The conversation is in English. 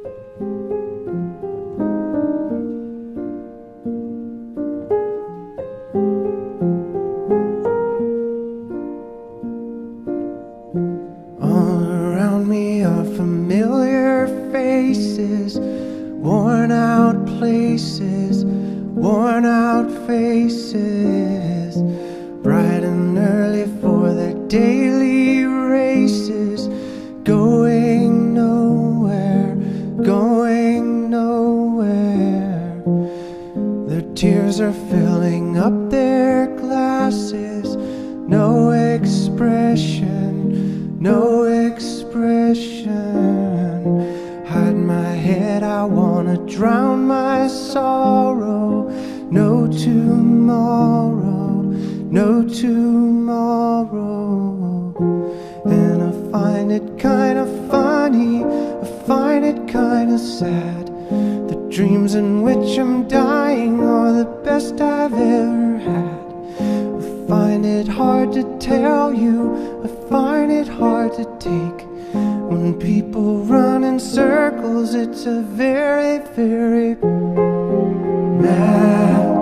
All around me are familiar faces, worn out places, worn out faces, bright and early for their daily races, going nowhere, going nowhere. Their tears are filling up their glasses, no expression, no expression. Hide my head, I wanna drown my sorrow. No tomorrow, no tomorrow. And I find it kinda funny, I find it kinda sad. The dreams in which I'm dying are the best I've ever had. I find it hard to tell you, I find it hard to take. When people run in circles, it's a very, very mad